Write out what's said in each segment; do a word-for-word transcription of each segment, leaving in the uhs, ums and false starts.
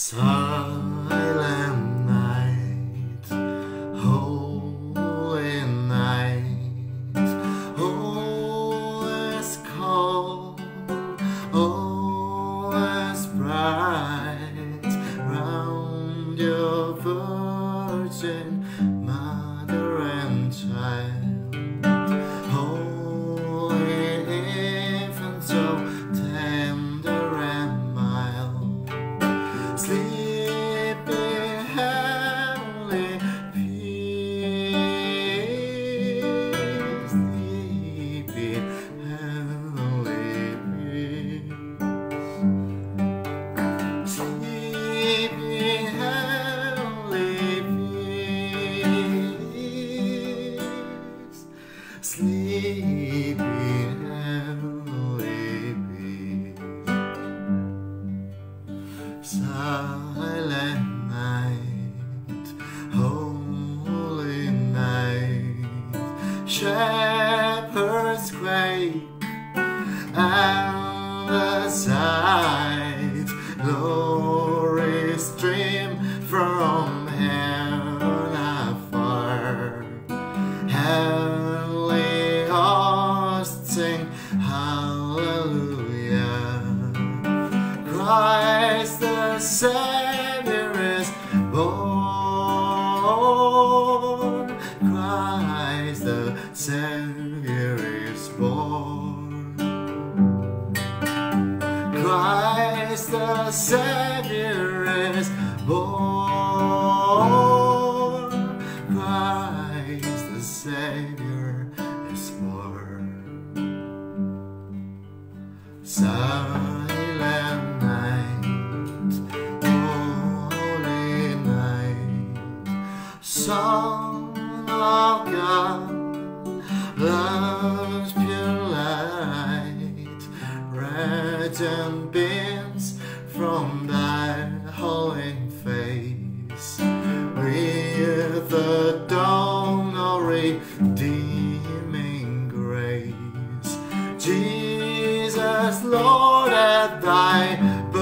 Silent night, holy night, all is cold, all is bright, round your virgin mother and child, holy infant, so tender and mild. Sleep in heavenly peace, sleep in heavenly peace, sleep in heavenly peace, sleep in heavenly peace. Silent night, holy night, shepherds quake and the sight, glory stream from heaven afar, heavenly hosts sing hallelujah. Christ the Savior is born. Christ the Savior is born. Christ the Savior is born. Christ the Savior is born. Silent Son of God, love's pure light, radiant beams from thy holy face, with the dawn of redeeming grace. Jesus, Lord, at thy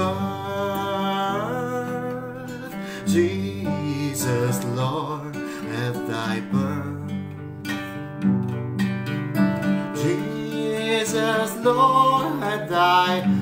birth, Jesus, Lord, at thy birth, Jesus, Lord, at thy